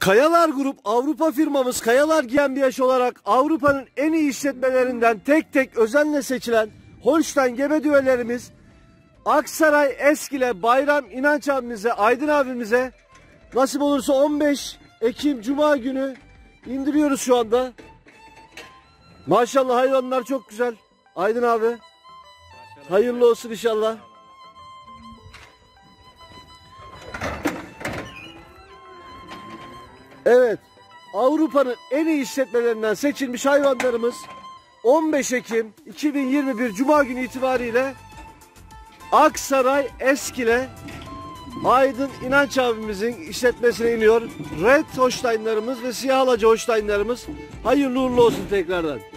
Kayalar Grup Avrupa firmamız Kayalar GmbH olarak Avrupa'nın en iyi işletmelerinden tek tek özenle seçilen Holstein gebe düvelerimiz Aksaray Eskile Bayram İnanç abimize, Aydın abimize nasip olursa 15 Ekim Cuma günü indiriyoruz şu anda. Maşallah hayvanlar çok güzel. Aydın abi. Maşallah. Hayırlı olsun inşallah. Evet, Avrupa'nın en iyi işletmelerinden seçilmiş hayvanlarımız 15 Ekim 2021 Cuma günü itibariyle Aksaray Eskile Aydın İnanç abimizin işletmesine iniyor. Red Holstein'larımız ve siyah alaca Holstein'larımız hayırlı uğurlu olsun tekrardan.